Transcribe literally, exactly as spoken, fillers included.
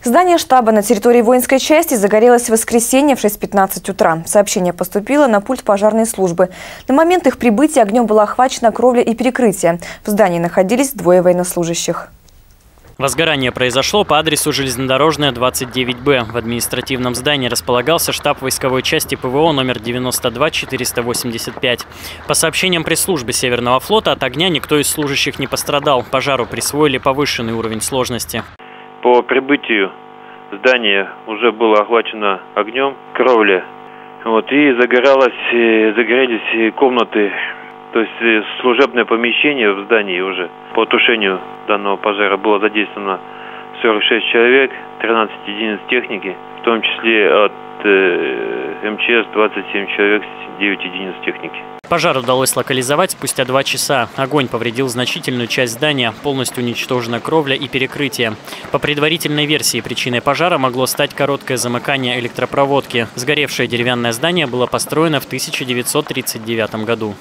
Здание штаба на территории воинской части загорелось в воскресенье в шесть пятнадцать утра. Сообщение поступило на пульт пожарной службы. На момент их прибытия огнем была охвачена кровля и перекрытие. В здании находились двое военнослужащих. Возгорание произошло по адресу Железнодорожная, двадцать девять Б. В административном здании располагался штаб войсковой части ПВО номер девяносто два четыреста восемьдесят пять. По сообщениям пресс-службы Северного флота, от огня никто из служащих не пострадал. Пожару присвоили повышенный уровень сложности. По прибытию здание уже было охвачено огнем, кровля. Вот, и загоралось, загорелись комнаты, то есть служебное помещение в здании уже. По тушению данного пожара было задействовано сорок шесть человек, тринадцать единиц техники, в том числе от э, эм че эс двадцать семь человек, девять единиц техники. Пожар удалось локализовать спустя два часа. Огонь повредил значительную часть здания, полностью уничтожена кровля и перекрытие. По предварительной версии, причиной пожара могло стать короткое замыкание электропроводки. Сгоревшее деревянное здание было построено в тысяча девятьсот тридцать девятом году.